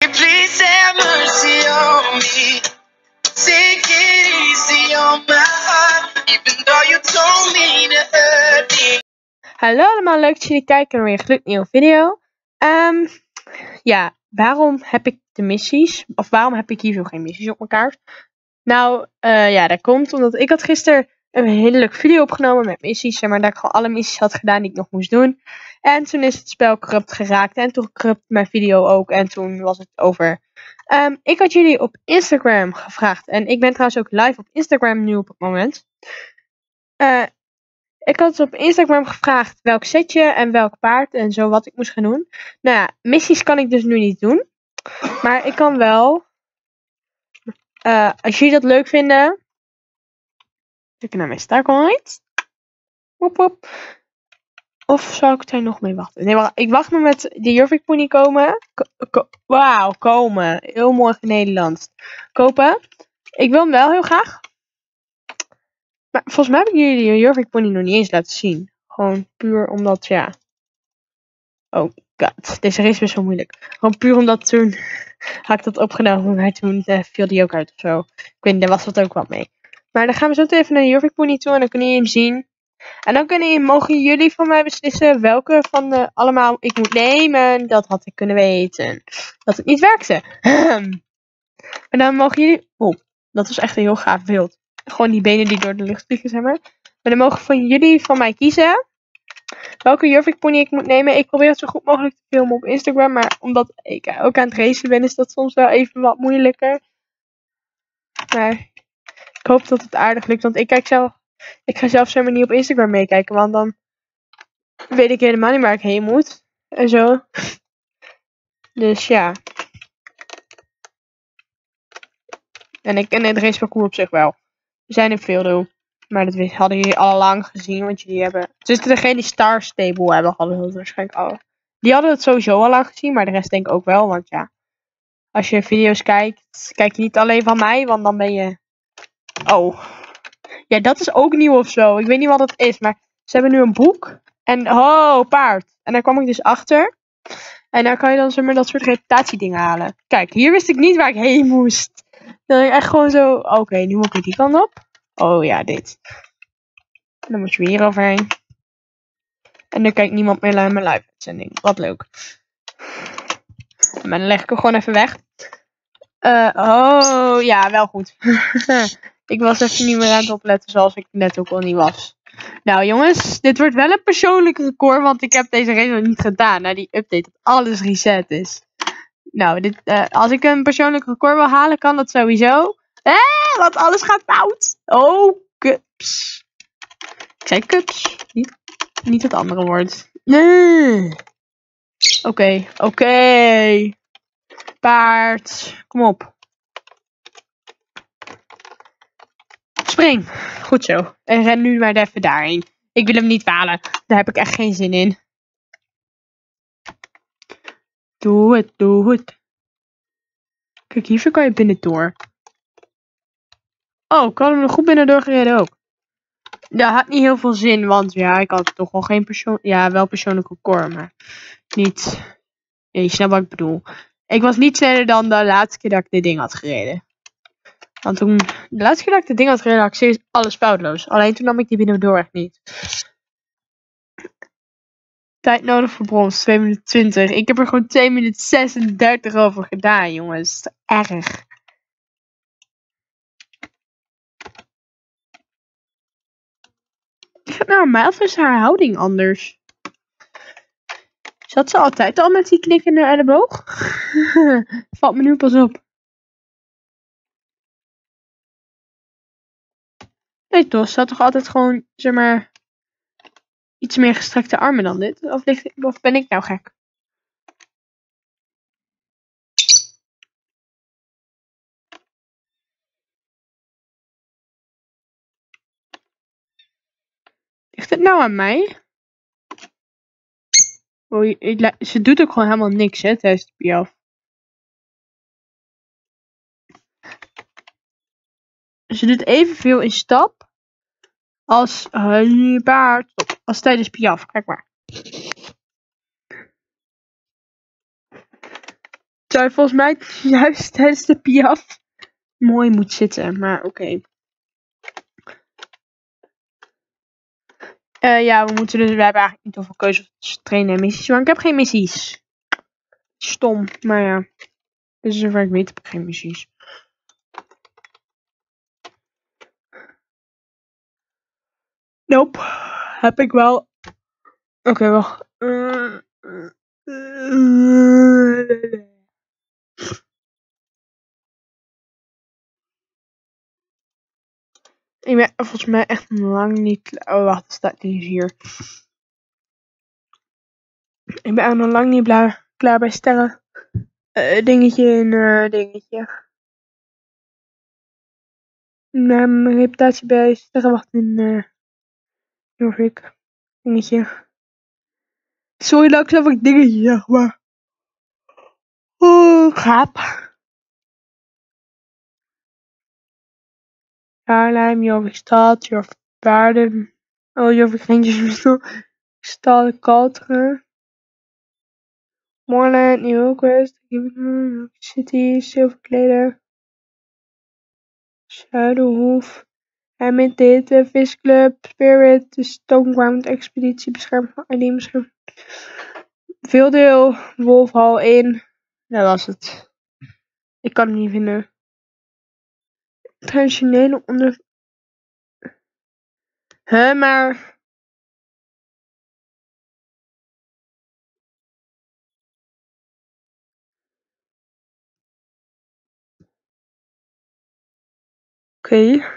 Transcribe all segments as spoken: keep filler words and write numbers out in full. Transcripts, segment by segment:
Please have mercy on me. Take it easy on my heart, even though you told me to hurt me. Hallo allemaal, leuk dat jullie kijken naar weer een gloednieuwe video. Um, ja, waarom heb ik de missies? Of waarom heb ik hier zo geen missies op mijn kaart? Nou, uh, ja, dat komt omdat ik had gisteren een hele leuke video opgenomen met missies. Zeg maar dat ik gewoon alle missies had gedaan die ik nog moest doen. En toen is het spel corrupt geraakt. En toen corrupt mijn video ook. En toen was het over. Um, ik had jullie op Instagram gevraagd. En ik ben trouwens ook live op Instagram nu op het moment. Uh, ik had op Instagram gevraagd welk setje en welk paard en zo wat ik moest gaan doen. Nou ja, missies kan ik dus nu niet doen. Maar ik kan wel. Uh, als jullie dat leuk vinden. Kijk naar mijn Starcoin. Woep woep. Of zou ik daar nog mee wachten? Nee, wacht, ik wacht maar met de Jorvik Pony komen. Ko ko Wauw, komen. Heel mooi Nederlands. Kopen. Ik wil hem wel heel graag. Maar volgens mij heb ik jullie de Jorvik Pony nog niet eens laten zien. Gewoon puur omdat, ja. Oh god, deze race is best wel moeilijk. Gewoon puur omdat toen had ik dat opgenomen. Maar toen uh, viel die ook uit of zo. Ik weet niet, daar was dat ook wat mee. Maar dan gaan we zo even naar de Jorvik Pony toe en dan kunnen jullie hem zien. En dan kunnen, mogen jullie van mij beslissen welke van de allemaal ik moet nemen. Dat had ik kunnen weten. Dat het niet werkte. En dan mogen jullie. Oh, dat was echt een heel gaaf beeld. Gewoon die benen die door de lucht vliegen, zeg maar. Maar dan mogen van jullie van mij kiezen welke Jorvik Pony ik moet nemen. Ik probeer het zo goed mogelijk te filmen op Instagram. Maar omdat ik ook aan het racen ben, is dat soms wel even wat moeilijker. Maar ik hoop dat het aardig lukt. Want ik kijk zelf. Ik ga zelf zomaar niet op Instagram meekijken. Want dan weet ik helemaal niet waar ik heen moet. En zo. Dus ja. En ik ken het raceparcours op zich wel. We zijn in Veldo. Maar dat hadden jullie al lang gezien. Want jullie hebben. Dus degene die Star Stable hebben, hadden het waarschijnlijk al. Die hadden het sowieso al lang gezien. Maar de rest denk ik ook wel. Want ja. Als je video's kijkt. Kijk je niet alleen van mij. Want dan ben je. Oh. Ja, dat is ook nieuw of zo. Ik weet niet wat het is. Maar ze hebben nu een boek. En oh, paard. En daar kwam ik dus achter. En daar kan je dan zomaar dat soort reputatiedingen halen. Kijk, hier wist ik niet waar ik heen moest. Dan ik echt gewoon zo. Oké, okay, nu moet ik die kant op. Oh ja, dit. En dan moet je weer hier overheen. En dan kijkt niemand meer naar mijn live uitzending. Wat leuk. Maar dan leg ik hem gewoon even weg. Uh, oh, ja, wel goed. Ik was even niet meer aan het opletten zoals ik net ook al niet was. Nou jongens, dit wordt wel een persoonlijk record, want ik heb deze race nog niet gedaan. Na die update dat alles reset is. Nou, dit, uh, als ik een persoonlijk record wil halen, kan dat sowieso. Eh, want alles gaat fout. Oh, cups. Ik zei cups, niet, niet het andere woord. Nee. Oké, okay, oké. Okay. Paard, kom op. Spring. Goed zo. En ren nu maar even daarheen. Ik wil hem niet falen. Daar heb ik echt geen zin in. Doe het, doe het. Kijk, hiervoor kan je binnen door. Oh, ik had hem nog goed binnen doorgereden ook. Dat had niet heel veel zin, want ja, ik had toch wel geen persoon... Ja, wel persoonlijk record, maar niet... Ja, je snapt wat ik bedoel. Ik was niet sneller dan de laatste keer dat ik dit ding had gereden. Want toen, de laatste keer dat ik dit ding had gereden, had ik serieus alles foutloos. Alleen toen nam ik die binnendoor echt niet. Tijd nodig voor brons, twee minuten twintig. Ik heb er gewoon twee minuten zesendertig over gedaan, jongens. Dat is erg. Ik ga nou aan mij of is haar houding anders? Zat ze altijd al met die knikkende elleboog? Valt me nu pas op. Nee toch, ze had toch altijd gewoon, zeg maar, iets meer gestrekte armen dan dit? Of, ligt, of ben ik nou gek? Ligt het nou aan mij? Oh, je, je, ze doet ook gewoon helemaal niks, hè, tijdens de piaf. Ze doet evenveel in stap als uh, paard, als tijdens piaf. Kijk maar. Terwijl volgens mij juist tijdens de piaf mooi moet zitten. Maar oké. Okay. Uh, ja, we moeten dus... We hebben eigenlijk niet zoveel keuze tussen trainen en missies. Maar ik heb geen missies. Stom. Maar ja. Dus zover ik weet heb ik geen missies. Nope. Heb ik wel. Oké, okay, wacht. Uh, uh, uh, ik ben volgens mij echt lang niet... Oh, wacht. Het staat niet hier. Ik ben nog lang niet klaar, klaar bij sterren. Uh, dingetje en uh, dingetje. Nou, mijn reputatie bij sterren wacht in... Uh, geloof ik. Dingetje. Sorry dat ik zelf ook dingetje zeg, maar... Oh, gaap. Haarlem, Jovikstad, Jorvikpaarden. Oh, Jovikreentjes, Stad, Kalteren. Moorland, Nieuw-West, City, Zilverkleder. Zuiderhoef. En met dit, de Visclub, Spirit, de Stoneground Expeditie, bescherming van Eileen, bescherming. Veeldeel, Wolfhal één. Dat was het. Ik kan het niet vinden. Traditionele onder... Huh, maar... Oké. Okay.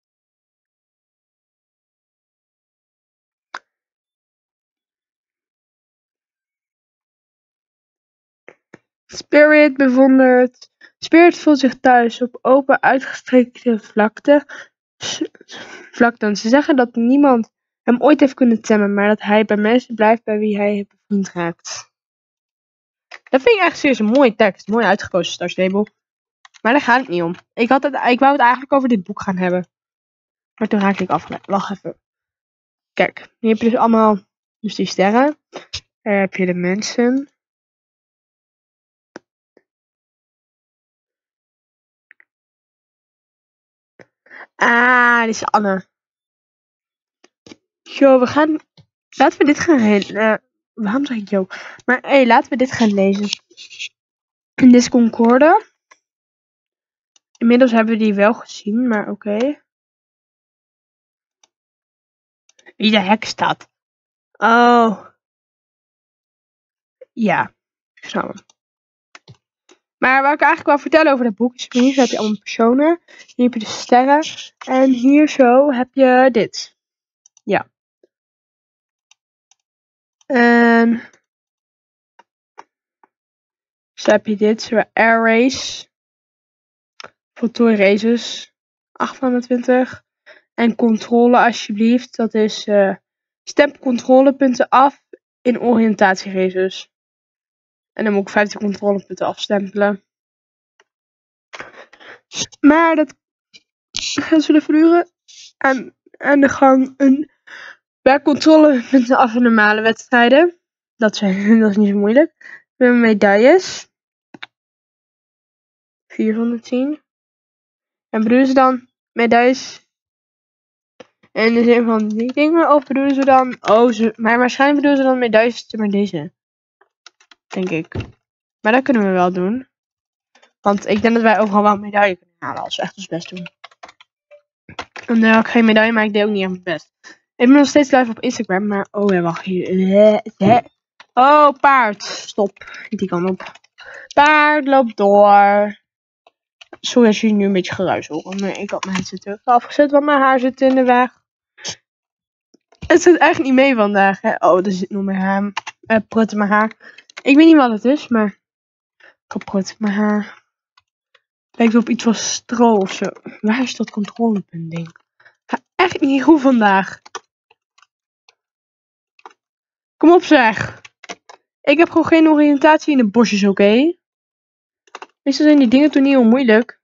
Spirit bewondert. Spirit voelt zich thuis op open uitgestrekte vlakte. Vlakten. Ze zeggen dat niemand hem ooit heeft kunnen temmen, maar dat hij bij mensen blijft bij wie hij bevriend raakt. Dat vind ik echt serieus een mooie tekst. Mooi uitgekozen Star Stable. Maar daar gaat het niet om. Ik, had het, ik wou het eigenlijk over dit boek gaan hebben. Maar toen raakte ik afgeleid. Wacht even. Kijk, hier heb je dus allemaal dus die sterren. Daar heb je de mensen. Ah, dit is Anne. Yo, we gaan... Laten we dit gaan... Uh, waarom zeg ik yo? Maar hé, hey, laten we dit gaan lezen. In Disconcorde. Inmiddels hebben we die wel gezien, maar oké. Okay. Wie de hek staat. Oh. Ja, ik snap hem. Maar wat ik eigenlijk wil vertellen over dat boek is, hier heb je allemaal personen. Hier heb je de sterren. En hier zo heb je dit. Ja. En zo heb je dit. Zo Air Race. Voltooi races. achthonderdtwintig. En controle alsjeblieft. Dat is uh, stempel controlepunten af in oriëntatieraces. En dan moet ik vijftig controlepunten afstempelen. Maar dat gaat zullen verduren. En aan de gang een bij controlepunten af in normale wedstrijden. Dat, zijn, dat is niet zo moeilijk. We hebben medailles. vierhonderdtien. En bedoelen ze dan medailles in de zin van die dingen? Of bedoelen ze dan... Oh, ze, maar waarschijnlijk bedoelen ze dan medailles maar deze. Denk ik. Maar dat kunnen we wel doen. Want ik denk dat wij overal wel een medaille kunnen halen als we echt ons best doen. En dan heb ik geen medaille, maar ik deed ook niet echt mijn best. Ik ben nog steeds live op Instagram, maar... Oh ja, wacht hier. Oh, paard. Stop. Niet die kant op. Paard loopt door. Sorry als jullie nu een beetje geruis horen. Maar ik had mijn headset terug afgezet, want mijn haar zit in de weg. Het zit echt niet mee vandaag. Hè? Oh, er zit nog meer haar. Uh, prut in mijn haar. Ik weet niet wat het is, maar... Kapot in mijn haar. Lijkt op iets van stro of zo. Waar is dat controlepunt ding? Ga echt niet goed vandaag. Kom op zeg. Ik heb gewoon geen oriëntatie in de bosjes, oké? Okay? Meestal zijn die dingen toen niet heel moeilijk.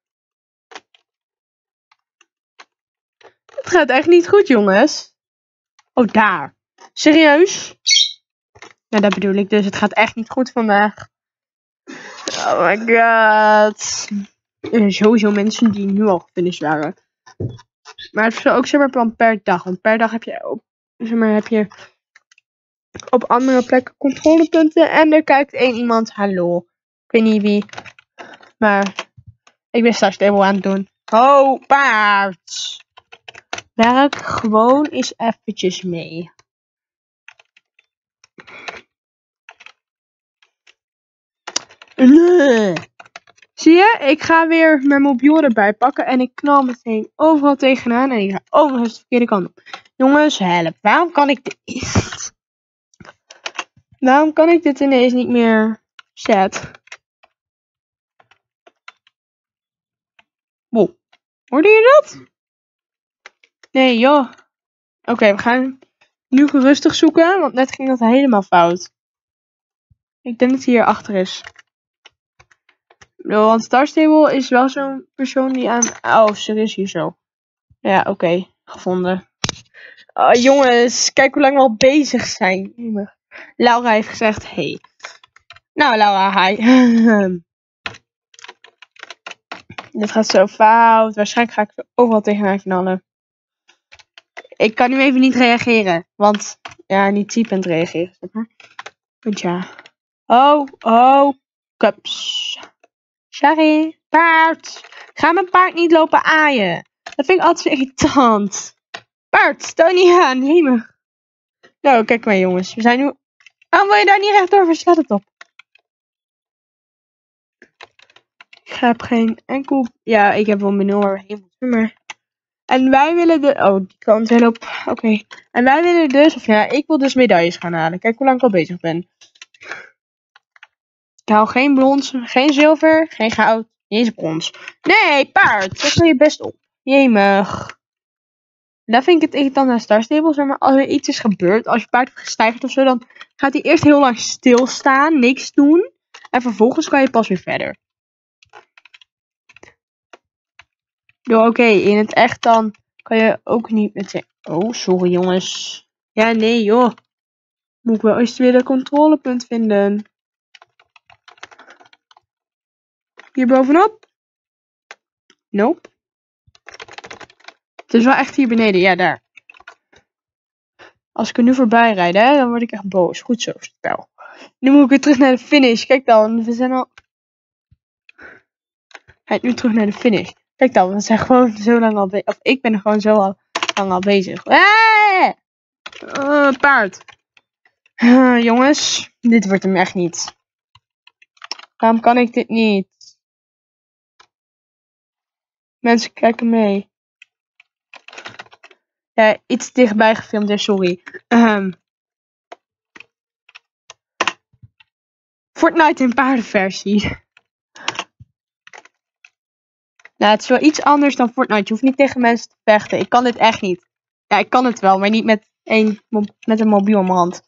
Het gaat echt niet goed, jongens. Oh, daar. Serieus? Ja, dat bedoel ik dus. Het gaat echt niet goed vandaag. Oh my god. Er zijn sowieso mensen die nu al gefinished waren. Maar het is ook zeg maar van per dag. Want per dag heb je ook, zeg maar, heb je op andere plekken controlepunten. En er kijkt één iemand. Hallo. Ik weet niet wie. Maar ik ben Star Stable aan het doen. Oh, paard. Werk gewoon eens eventjes mee. Nee. Zie je? Ik ga weer mijn mobiel erbij pakken. En ik knal meteen overal tegenaan. En ik ga overal de verkeerde kant op. Jongens, help. Waarom kan ik dit niet? Waarom kan ik dit ineens niet meer set? Wow. Hoorde je dat? Nee, joh. Oké, okay, we gaan nu rustig zoeken. Want net ging dat helemaal fout. Ik denk dat hij hier achter is. Want Star Stable is wel zo'n persoon die aan... Oh, ze is hier zo. Ja, oké. Okay. Gevonden. Oh, jongens, kijk hoe lang we al bezig zijn. Laura heeft gezegd, hey. Nou, Laura, hi. Dit gaat zo fout. Waarschijnlijk ga ik er overal tegenaan knallen. Ik kan nu even niet reageren. Want, ja, niet typend reageren. Zeg maar. Want ja. Oh, oh, cups. Sorry, paard. Ga mijn paard niet lopen aaien. Dat vind ik altijd irritant. Paard, stel niet aan. Nee, me. Nou, kijk maar jongens. We zijn nu... Waarom wil je daar niet rechtdoor? Verslat het op. Ik heb geen enkel... Ja, ik heb wel mijn nul waar we heen moeten. Maar... En wij willen de... Oh, die kant heel op. Oké. Okay. En wij willen dus... Of ja, ik wil dus medailles gaan halen. Kijk hoe lang ik al bezig ben. Ik haal geen brons, geen zilver, geen goud, niet eens brons. Nee, paard, dat wil je best op. Jemig. Daar vind ik het irritant aan Star Stable, zeg maar, als er iets is gebeurd, als je paard gestijgd of zo, dan gaat hij eerst heel lang stilstaan, niks doen. En vervolgens kan je pas weer verder. Yo, oké, okay, in het echt dan kan je ook niet met zijn... Oh, sorry jongens. Ja, nee joh. Moet ik wel eens weer een controlepunt vinden. Hier bovenop? Nope. Het is wel echt hier beneden. Ja, daar. Als ik er nu voorbij rijd, hè, dan word ik echt boos. Goed zo, spel. Nu moet ik weer terug naar de finish. Kijk dan, we zijn al... Hij gaat nu terug naar de finish. Kijk dan, we zijn gewoon zo lang al bezig. Of ik ben er gewoon zo al lang al bezig. Ah! Uh, paard. Uh, jongens, dit wordt hem echt niet. Waarom kan ik dit niet? Mensen kijken mee. Ja, iets dichtbij gefilmd, hè, sorry. Um, Fortnite in paardenversie. Nou, het is wel iets anders dan Fortnite. Je hoeft niet tegen mensen te vechten. Ik kan dit echt niet. Ja, ik kan het wel, maar niet met, een, met een mobiel in mijn hand.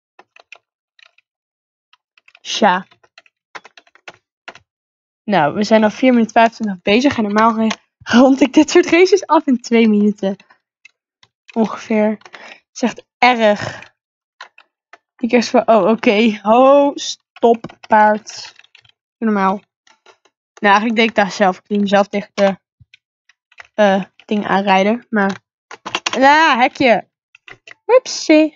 Tja. Nou, we zijn al vier minuten vijfentwintig bezig. En normaal rond ik dit soort races af in twee minuten. Ongeveer. Dat is echt erg. Ik eerst van, oh, oké. Okay. Oh, stop, paard. Normaal. Nou, eigenlijk deed ik daar zelf. Ik liet mezelf tegen de uh, ding aanrijden. Maar, nou, hekje. Oepsie.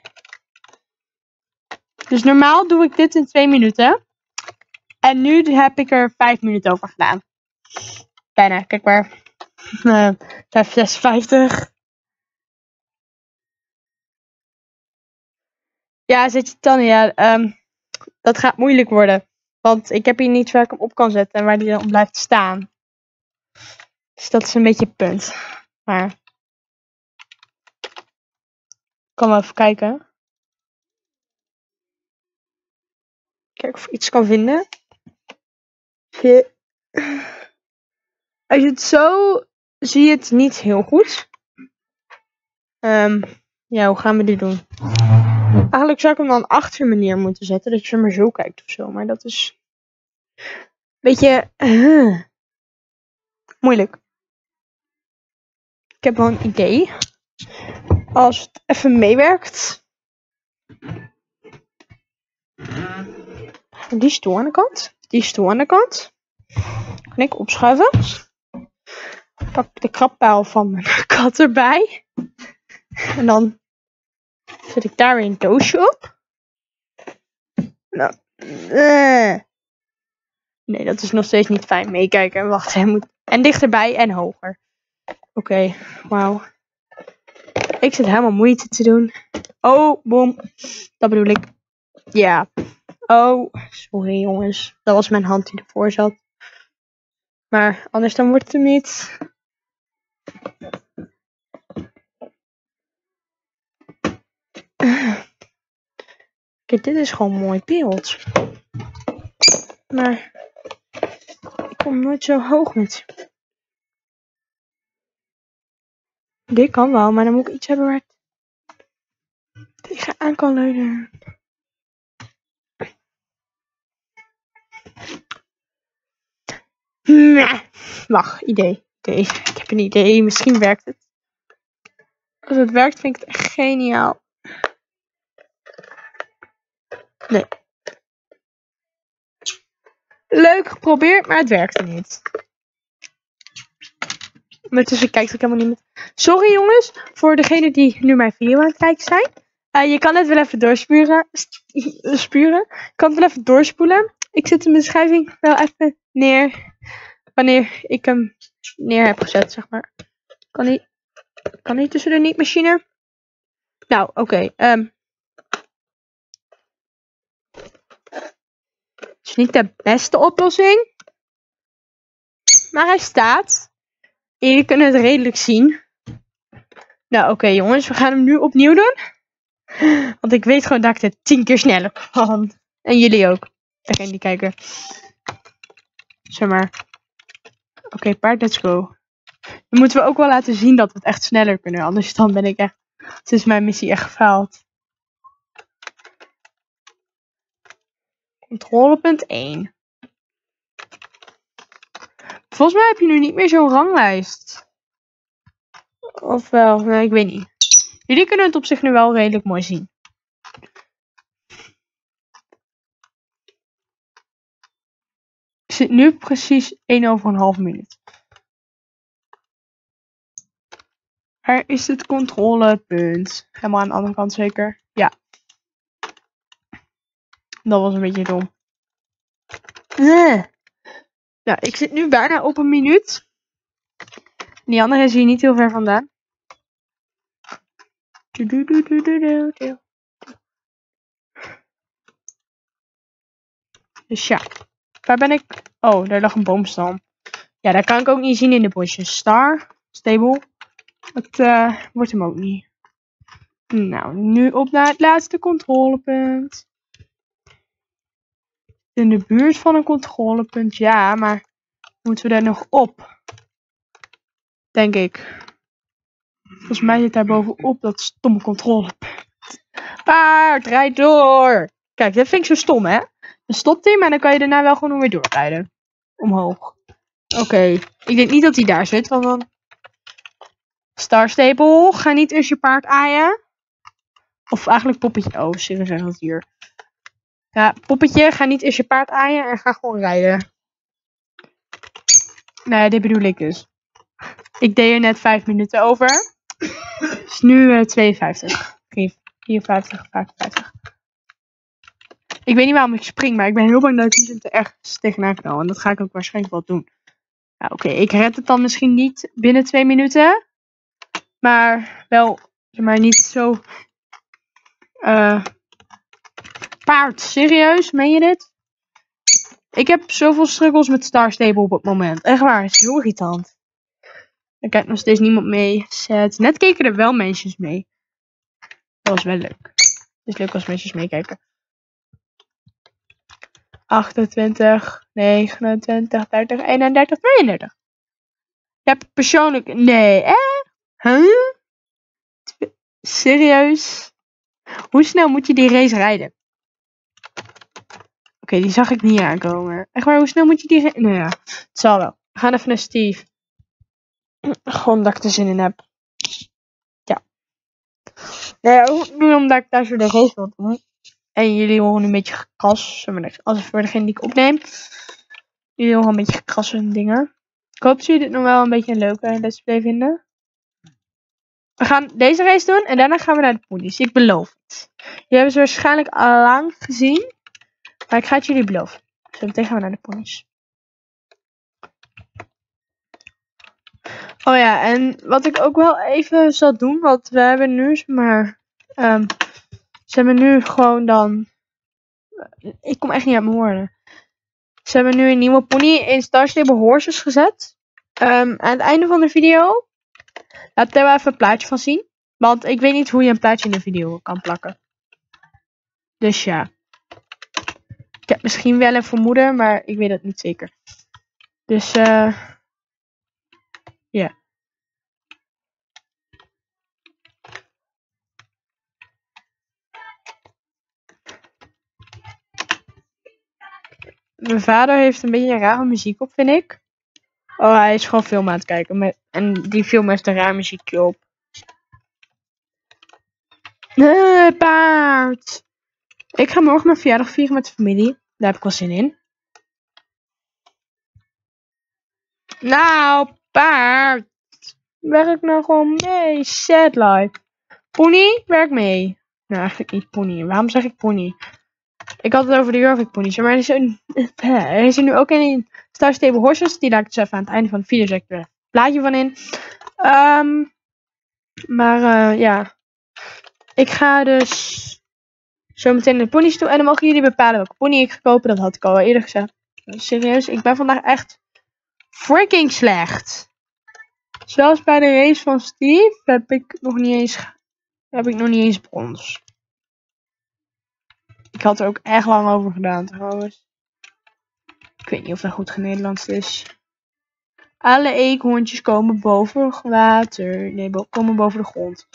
Dus normaal doe ik dit in twee minuten. En nu heb ik er vijf minuten over gedaan. Bijna, kijk maar. Uh, vijf zesenvijftig. Ja, zet je tanden. Ja, um, dat gaat moeilijk worden. Want ik heb hier niets waar ik hem op kan zetten en waar die dan blijft staan. Dus dat is een beetje het punt. Maar ik kan wel even kijken. Kijk of ik iets kan vinden. Je... Als je het zo zie je het niet heel goed. Um, ja, hoe gaan we dit doen? Eigenlijk zou ik hem dan achter me neer moeten zetten. Dat je maar zo kijkt of zo. Maar dat is een beetje uh, moeilijk. Ik heb wel een idee. Als het even meewerkt. Die stoel aan de kant. die stoel aan de kant. Kan ik opschuiven. Pak de krabpaal van mijn kat erbij. En dan zet ik daar weer een doosje op. Nou, uh. Nee, dat is nog steeds niet fijn. Meekijken. Wacht, hij moet... En dichterbij en hoger. Oké, okay, wauw. Ik zit helemaal moeite te doen. Oh, boom. Dat bedoel ik. Ja. Oh, sorry jongens. Dat was mijn hand die ervoor zat. Maar anders dan wordt het hem niet. Kijk, dit is gewoon een mooi beeld. Maar ik kom nooit zo hoog met. Dit kan wel, maar dan moet ik iets hebben waar het tegenaan kan leunen. Nee. Wacht, idee. idee. Ik heb een idee. Misschien werkt het. Als het werkt, vind ik het echt geniaal. Nee. Leuk geprobeerd, maar het werkte niet. Ondertussen kijkt ik helemaal niet met. Sorry jongens, voor degenen die nu mijn video aan het kijken zijn. Uh, je kan het wel even doorspuren. Spuren. Je kan het wel even doorspoelen. Ik zet de beschrijving wel even neer. Wanneer ik hem neer heb gezet, zeg maar. Kan hij, kan hij tussen de niet-machine? Nou, oké. Okay, um. Het is niet de beste oplossing. Maar hij staat. En jullie kunnen het redelijk zien. Nou, oké okay, jongens. We gaan hem nu opnieuw doen. Want ik weet gewoon dat ik het tien keer sneller kan. En jullie ook. Degene die kijken. Zeg maar. Oké, okay, paard, let's go. Dan moeten we ook wel laten zien dat we het echt sneller kunnen. Anders dan ben ik echt... Het is mijn missie echt gefaald. Controlepunt één. Volgens mij heb je nu niet meer zo'n ranglijst. Of wel, nee, ik weet niet. Jullie kunnen het op zich nu wel redelijk mooi zien. Ik zit nu precies één over een half minuut. Waar is het controlepunt? Helemaal aan de andere kant zeker? Ja. Dat was een beetje dom. Uh. Nou, ik zit nu bijna op een minuut. Die andere is hier niet heel ver vandaan. Dus ja. Waar ben ik? Oh, daar lag een boomstam. Ja, daar kan ik ook niet zien in de bosjes. Star, stable. Dat uh, wordt hem ook niet. Nou, nu op naar het laatste controlepunt. In de buurt van een controlepunt, ja, maar moeten we daar nog op? Denk ik. Volgens mij zit daar bovenop dat stomme controlepunt. Paard, rijd door! Kijk, dat vind ik zo stom, hè? Dan stopt hij, maar dan kan je daarna wel gewoon weer doorrijden. Omhoog. Oké, okay. Ik denk niet dat hij daar zit, want dan... Star Stable, ga niet eens je paard aaien. Of eigenlijk poppetje. Oh, serieus zegt dat hier. Ja, poppetje, ga niet eens je paard aaien en ga gewoon rijden. Nee, dit bedoel ik dus. Ik deed er net vijf minuten over. Het is nu uh, tweeënvijftig. vierenvijftig, vijfenvijftig. Ik weet niet waarom ik spring, maar ik ben heel bang dat ik niet er ergens tegenaan knal. En dat ga ik ook waarschijnlijk wel doen. Ja, oké, okay. Ik red het dan misschien niet binnen twee minuten. Maar wel, maar niet zo... Uh, paard, serieus? Meen je dit? Ik heb zoveel struggles met Star Stable op het moment. Echt waar, het is heel irritant. Er kijkt nog steeds niemand mee. Zet. Net keken er wel mensen mee. Dat was wel leuk. Het is leuk als mensen meekijken. achtentwintig, negenentwintig, dertig, eenendertig, tweeëndertig. Ja, persoonlijk... Nee, hè? Huh? Serieus? Hoe snel moet je die race rijden? Oké, okay, die zag ik niet aankomen. Echt waar, hoe snel moet je die rijden? Nou ja, het zal wel. We gaan even naar Steve. Gewoon dat ik er zin in heb. Ja. Nee, nu omdat ik thuis weer de race wil doen. En jullie horen een beetje gekras. Als voor degene die ik opneem. Jullie nog een beetje gekrassen en dingen. Ik hoop dat jullie dit nog wel een beetje een leuke let's play vinden. We gaan deze race doen en daarna gaan we naar de ponies. Ik beloof het. Jullie hebben ze waarschijnlijk al lang gezien. Maar ik ga het jullie beloven. Zo meteen gaan we naar de ponies. Oh ja, en wat ik ook wel even zal doen. Want we hebben nu maar... Um, ze hebben nu gewoon dan... Ik kom echt niet uit mijn woorden. Ze hebben nu een nieuwe pony in Star Stable Horses gezet. Um, aan het einde van de video... Laat ik daar wel even een plaatje van zien. Want ik weet niet hoe je een plaatje in de video kan plakken. Dus ja. Ik heb misschien wel een vermoeden, maar ik weet het niet zeker. Dus eh... Uh, ja. Yeah. Mijn vader heeft een beetje rare muziek op, vind ik. Oh, hij is gewoon film aan het kijken. Met, en die film heeft een raar muziekje op. Nee, paard! Ik ga morgen mijn verjaardag vieren met de familie. Daar heb ik wel zin in. Nou, paard! Werk nou gewoon mee. Sad life. Pony, werk mee. Nou, eigenlijk niet pony. Waarom zeg ik pony? Ik had het over de Jorvik ponies. Maar er is, een, er is er nu ook een in Star Stable Horses. Die laat ik dus even aan het einde van de video. Zet ik er een plaatje van in. Um, maar uh, ja. Ik ga dus zo meteen naar de ponies toe. En dan mogen jullie bepalen welke pony ik ga kopen. Dat had ik al eerder gezegd. Serieus, ik ben vandaag echt freaking slecht. Zelfs bij de race van Steve heb ik nog niet eens, heb ik nog niet eens brons. Ik had er ook echt lang over gedaan trouwens. Ik weet niet of dat goed Nederlands is. Alle eekhoorntjes komen boven water. Nee, bo komen boven de grond.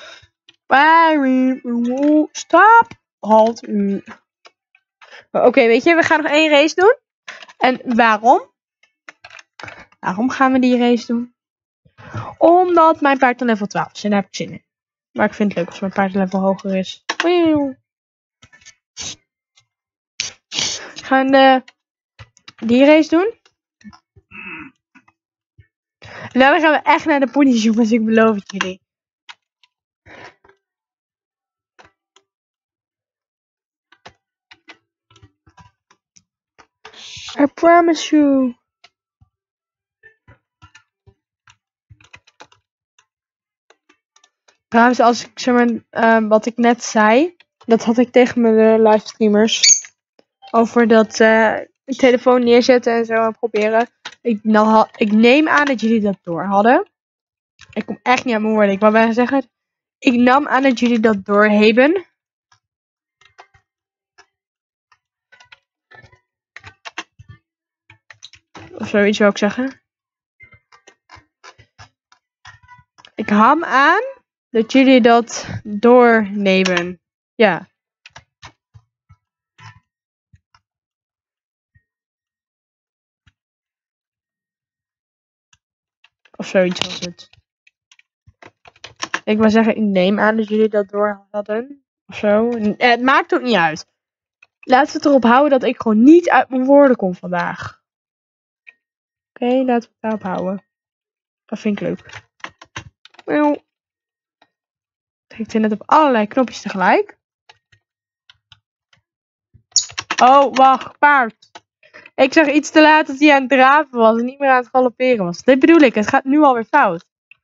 Stop! Halt u. Oké, okay, weet je, we gaan nog één race doen. En waarom? Waarom gaan we die race doen? Omdat mijn paard een level twaalf is en daar heb ik zin in. Maar ik vind het leuk als mijn paard een level hoger is. We gaan de, die race doen. En dan gaan we echt naar de ponies, jongens. Ik beloof het jullie. I promise you. Trouwens, als ik zeg maar, uh, wat ik net zei, dat had ik tegen mijn uh, livestreamers. Over dat uh, telefoon neerzetten en zo en proberen. Ik, nou, ik neem aan dat jullie dat door hadden. Ik kom echt niet aan mijn woorden. Ik wou bijna zeggen. Ik nam aan dat jullie dat doorhebben. Of zoiets wil ik zeggen. Ik ham aan dat jullie dat doornemen. Ja. Of zoiets was het. Ik wil zeggen, ik neem aan dat jullie dat door hadden. Of zo. Het maakt ook niet uit. Laten we het erop houden dat ik gewoon niet uit mijn woorden kom vandaag. Oké, okay, laten we het daarop houden. Dat vind ik leuk. Nou. Ik zit net op allerlei knopjes tegelijk. Oh, wacht, paard. Ik zag iets te laat dat hij aan het draven was en niet meer aan het galopperen was. Dit bedoel ik, het gaat nu alweer fout.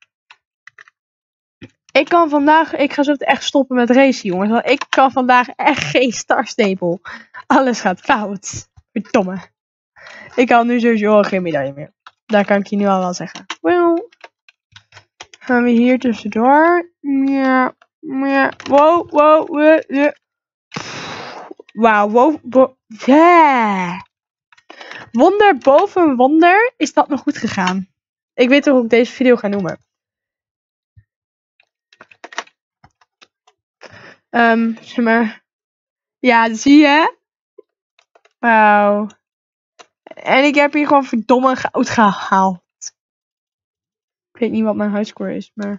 Ik kan vandaag, ik ga zo echt stoppen met racen, jongens. Want ik kan vandaag echt geen Star Stable. Alles gaat fout. Verdomme. Ik had nu sowieso geen medaille meer. Daar kan ik je nu al wel zeggen. Well. Gaan we hier tussendoor. Ja, ja. Wow, wow, wow, wow. Wauw, wow, wow. Yeah. Wonder boven wonder is dat nog goed gegaan. Ik weet toch hoe ik deze video ga noemen. Um, zeg maar. Ja, zie je? Wauw. En ik heb hier gewoon verdomme goud gehaald. Ik weet niet wat mijn highscore is, maar...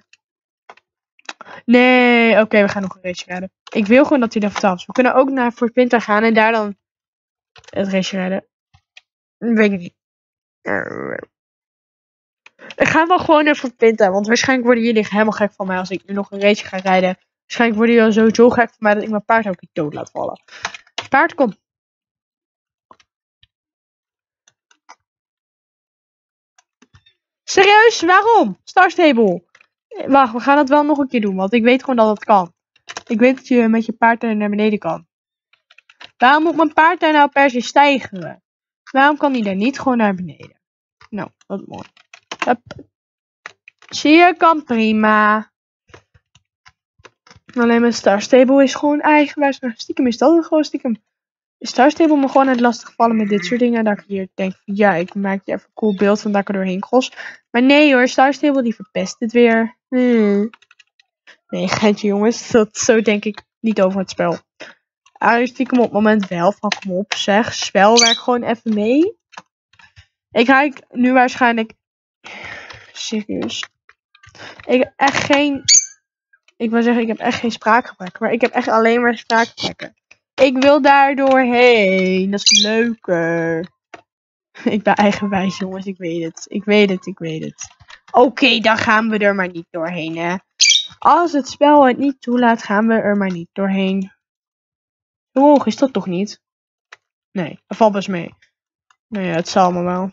Nee, oké, okay, we gaan nog een race rijden. Ik wil gewoon dat hij er twaalf is. We kunnen ook naar Fort Pinter gaan en daar dan het race rijden. Weet ik niet. Ik ga wel gewoon even pinten, want waarschijnlijk worden jullie helemaal gek van mij als ik nu nog een race ga rijden. Waarschijnlijk worden jullie sowieso gek van mij dat ik mijn paard ook niet dood laat vallen. Paard, kom. Serieus? Waarom? Star Stable. Wacht, we gaan het wel nog een keer doen, want ik weet gewoon dat het kan. Ik weet dat je met je paard daar naar beneden kan. Waarom moet mijn paard daar nou per se stijgen? Waarom kan hij daar niet gewoon naar beneden? Nou, wat mooi. Hup. Zie je, kan prima. Alleen mijn Star Stable is gewoon eigenwijs. Maar stiekem is dat gewoon stiekem. Star Stable me gewoon uit lastig vallen met dit soort dingen. Dat ik hier denk van ja, ik maak je even een cool beeld van dat ik er doorheen cross. Maar nee hoor, Star Stable die verpest het weer. Hmm. Nee, geintje jongens. Dat, zo denk ik niet over het spel. Eigenlijk stiekem op het moment wel van kom op zeg. Spel werk gewoon even mee. Ik ga nu waarschijnlijk... Serieus. Ik heb echt geen... Ik wil zeggen, ik heb echt geen spraakgebrek. Maar ik heb echt alleen maar spraakgebrekken. Ik wil daar doorheen. Dat is leuker. Ik ben eigenwijs, jongens. Ik weet het. Ik weet het, ik weet het. Oké, okay, dan gaan we er maar niet doorheen, hè. Als het spel het niet toelaat, gaan we er maar niet doorheen. Hoe hoog is dat toch niet? Nee, dat valt best mee. Nou ja, het zal allemaal wel.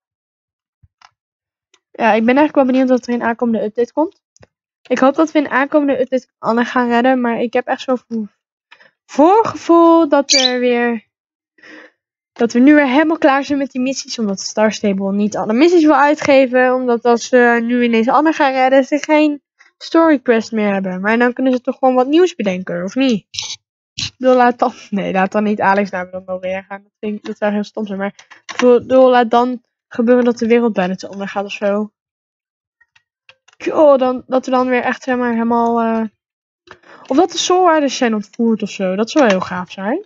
Ja, ik ben eigenlijk wel benieuwd wat er in aankomende update komt. Ik hoop dat we in aankomende update Anne gaan redden. Maar ik heb echt zo'n voorgevoel dat er weer... Dat we nu weer helemaal klaar zijn met die missies. Omdat Star Stable niet alle missies wil uitgeven. Omdat als we nu ineens Anne gaan redden, ze geen story quest meer hebben. Maar dan kunnen ze toch gewoon wat nieuws bedenken, of niet? Ik bedoel, laat dan... Nee, laat dan niet Alex naar me dan wel weer gaan. Dat, vind ik, dat zou heel stom zijn. Maar ik bedoel, laat dan gebeuren dat de wereld bijna te onder gaat of zo. Oh, dan, dat we dan weer echt zeg maar, helemaal... Uh... Of dat de Soul Riders zijn ontvoerd of zo. Dat zou heel gaaf zijn.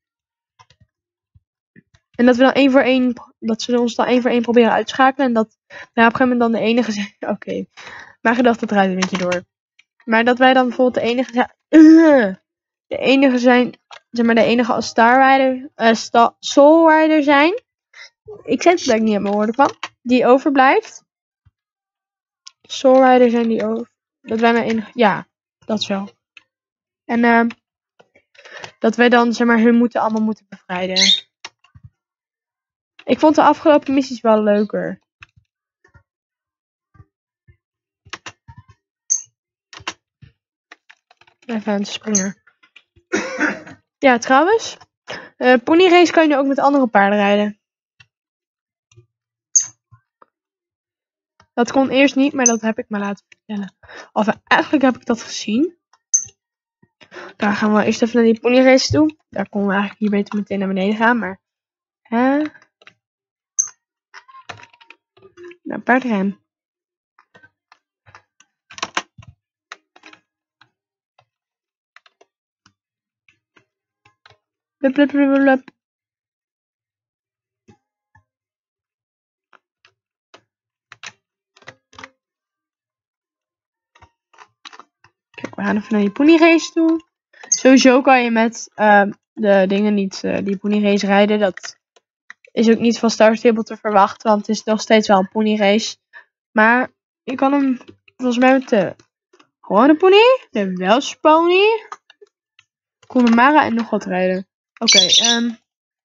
En dat we dan één voor één... Dat ze ons dan één voor één proberen uit te schakelen. En dat nou, op een gegeven moment dan de enige zijn... Oké. Okay. Mijn gedachte draait een beetje door. Maar dat wij dan bijvoorbeeld de enige zijn... Uh, de enige zijn... Zeg maar de enige als Star Rider... Uh, Sta Soul Rider zijn. Ik zeg het dat ik niet aan mijn woorden kwam. Die overblijft. Soul Rider zijn die over... Dat wij maar enige... Ja, dat is wel. En uh, dat wij dan, zeg maar, hun moeten allemaal moeten bevrijden. Ik vond de afgelopen missies wel leuker. Even aan het springen. Ja, trouwens. Uh, pony race kan je nu ook met andere paarden rijden. Dat kon eerst niet, maar dat heb ik me laten vertellen. Of eigenlijk heb ik dat gezien. Daar gaan we eerst even naar die pony race toe. Daar konden we eigenlijk hier beter meteen naar beneden gaan, maar... Hè? Nou, paardrem. Blup, blup, blup, blup. Kijk, we gaan even naar die pony race toe. Sowieso kan je met uh, de dingen niet uh, die pony race rijden. Dat is ook niet van Star Stable te verwachten, want het is nog steeds wel een pony race. Maar je kan hem volgens mij met de gewone pony, de Welsh pony, Connemara en nog wat rijden. Oké, okay, um,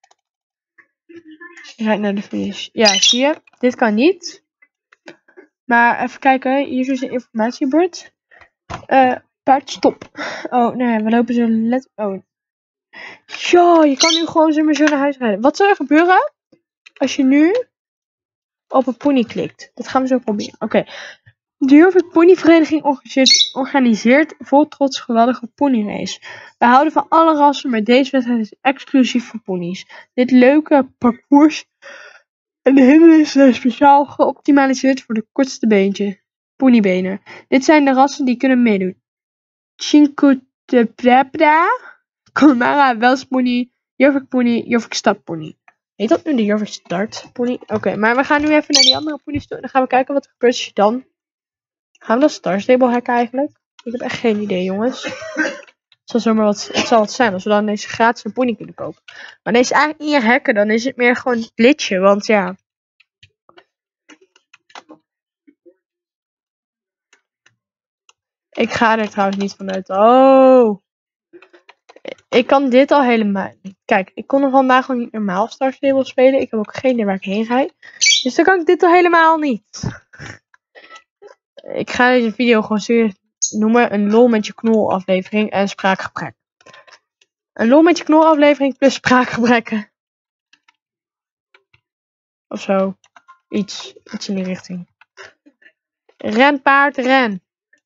je rijdt naar de finish. Ja, zie je, dit kan niet. Maar even kijken, hier is een informatiebord. Uh, paard stop. Oh nee, we lopen zo let. Oh. Yo, je kan nu gewoon zo maar zo naar huis rijden. Wat zou er gebeuren als je nu op een pony klikt? Dat gaan we zo proberen. Oké. Okay. De Jorvik Ponyvereniging organiseert, organiseert vol trots geweldige ponyrace. We houden van alle rassen, maar deze wedstrijd is exclusief voor ponies. Dit leuke parcours en de hindernissen zijn speciaal geoptimaliseerd voor de kortste beentje. Ponybenen. Dit zijn de rassen die kunnen meedoen. Cinque de Prepra, Connemara, Welsh pony, Jorvik pony, Jorvik stadpony. Heet dat nu de Jorvik startpony? Oké, okay, maar we gaan nu even naar die andere ponies toe en dan gaan we kijken wat er gebeurt als je dan... Gaan we dan Star Stable hacken eigenlijk? Ik heb echt geen idee, jongens. Het zal zomaar wat, het zal wat zijn als we dan deze gratis een pony kunnen kopen. Maar deze is eigenlijk niet hacken, dan is het meer gewoon glitchen, want ja. Ik ga er trouwens niet vanuit. Oh. Ik kan dit al helemaal niet. Kijk, ik kon er vandaag al niet normaal Star Stable spelen. Ik heb ook geen idee waar ik heen ga. Dus dan kan ik dit al helemaal niet. Ik ga deze video gewoon serieus noemen. Een lol met je knol aflevering en spraakgebrek. Een lol met je knol aflevering plus spraakgebrekken. Of zo. Iets. Iets in die richting. Ren paard, ren.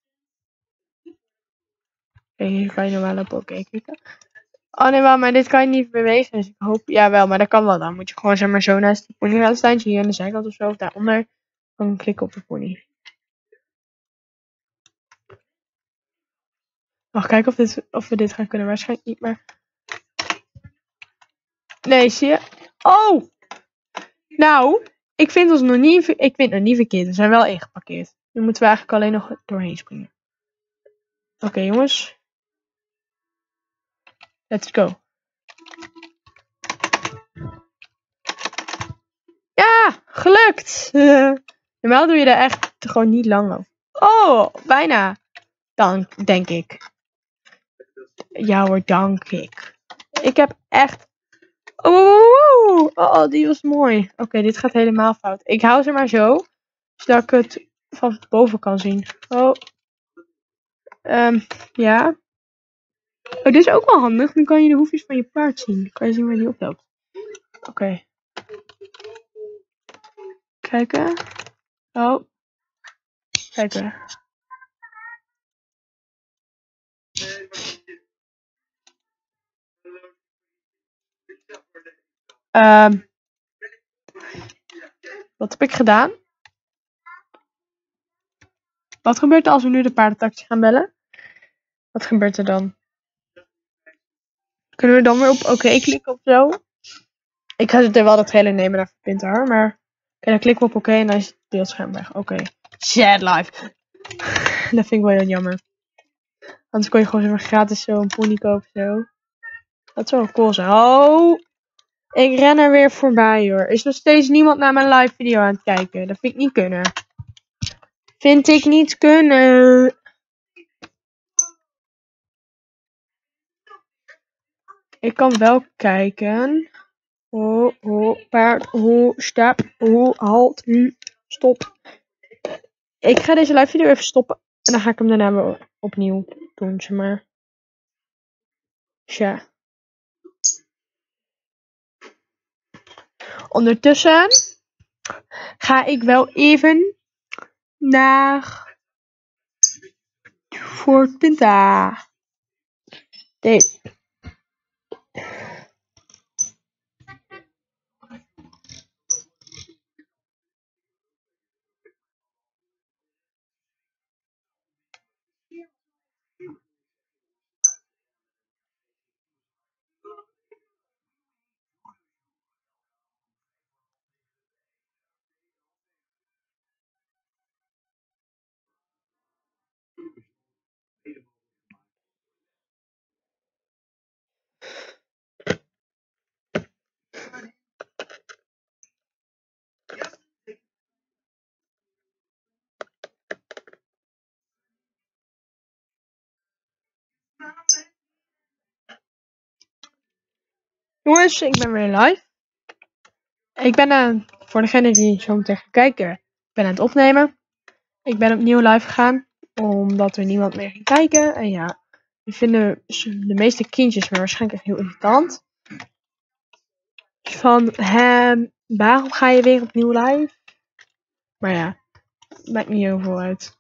Oké, hier kan je normaal op oké klikken. Oh nee, maar dit kan je niet bewegen. Dus ik hoop, ja wel, maar dat kan wel. Dan moet je gewoon zeg maar zo naast die pony gaan staan. Hier aan de zijkant of zo, of daaronder. Dan klikken op de pony. Wacht, kijken of, dit, of we dit gaan kunnen. Waarschijnlijk niet, maar... Nee, zie je? Oh! Nou, ik vind ons nog niet, ik vind nog niet verkeerd. We zijn wel ingeparkeerd. Nu moeten we eigenlijk alleen nog doorheen springen. Oké, okay, jongens. Let's go. Ja, gelukt! Normaal doe je daar echt gewoon niet lang over. Oh, bijna. Dan, denk ik. Ja hoor, dank ik. Ik heb echt... Oh, oh, die was mooi. Oké, okay, dit gaat helemaal fout. Ik hou ze maar zo. Zodat ik het van boven kan zien. Oh. Um, ja. Oh, dit is ook wel handig. Dan kan je de hoefjes van je paard zien. Dan kan je zien waar die oploopt. Oké. Okay. Kijken. Oh. Kijken. Um, wat heb ik gedaan? Wat gebeurt er als we nu de paardentaxi gaan bellen? Wat gebeurt er dan? Kunnen we dan weer op oké okay klikken of zo? Ik ga er wel de trailer nemen naar Pinter, maar... Oké, okay, dan klikken we op oké okay en dan is het beeldscherm weg. Oké. Okay. Sad life. Dat vind ik wel heel jammer. Anders kon je gewoon even gratis zo een pony kopen zo. Dat zou wel cool zijn. Oh! Ik ren er weer voorbij hoor. Is nog steeds niemand naar mijn live video aan het kijken. Dat vind ik niet kunnen. Vind ik niet kunnen. Ik kan wel kijken. Oh, oh, paard, oh, stap, oh, halt, nu, stop. Ik ga deze live video even stoppen. En dan ga ik hem daarna weer opnieuw doen, zeg maar. Tja. Ondertussen ga ik wel even naar Fort Pinta. Deze. Jongens, ik ben weer live. Ik ben aan, voor degene die zo meteen gaat kijken, ik ben aan het opnemen. Ik ben opnieuw live gegaan, omdat er niemand meer ging kijken. En ja, die vinden de meeste kindjes me waarschijnlijk echt heel irritant. Van, hem, waarom ga je weer opnieuw live? Maar ja, maakt niet heel veel uit.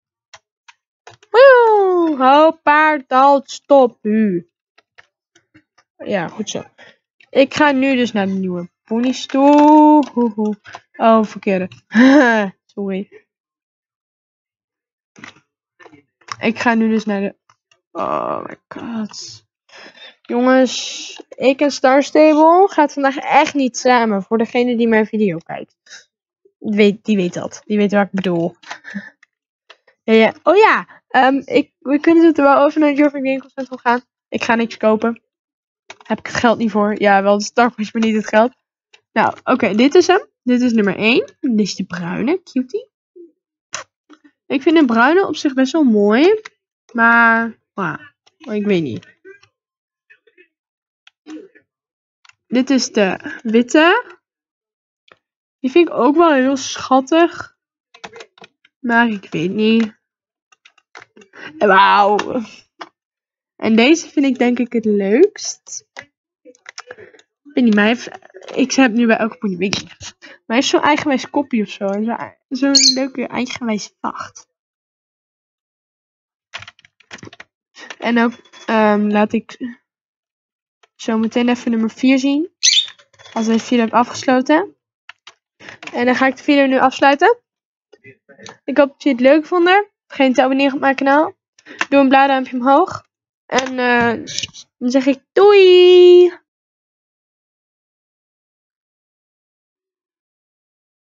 Woe! Ho, paard, halt, stop, u. Ja, goed zo. Ik ga nu dus naar de nieuwe ponies toe. Oh, verkeerde. Sorry. Ik ga nu dus naar de... Oh my god. Jongens, ik en Star Stable gaat vandaag echt niet samen. Voor degene die mijn video kijkt. Die weet, die weet dat. Die weet wat ik bedoel. Ja, ja. Oh ja, um, ik, we kunnen het er wel over naar het Jorving winkelcentrum gaan. Ik ga niks kopen. Heb ik het geld niet voor? Ja, wel de Starbucks, maar niet het geld. Nou, oké, okay, dit is hem. Dit is nummer één. Dit is de bruine, cutie. Ik vind de bruine op zich best wel mooi. Maar, nou, ik weet niet. Dit is de witte. Die vind ik ook wel heel schattig. Maar ik weet niet. Wauw. En deze vind ik denk ik het leukst. Ik weet niet, maar heeft, ik heb nu bij elke pony, weet ik niet. Maar hij heeft zo'n eigenwijs kopje of zo. Zo'n zo leuke eigenwijs vacht. En ook um, laat ik zo meteen even nummer vier zien. Als deze video heb afgesloten. En dan ga ik de video nu afsluiten. Ik hoop dat jullie het leuk vonden. Vergeet niet te abonneren op mijn kanaal. Doe een blauw duimpje omhoog. En uh, dan zeg ik doei!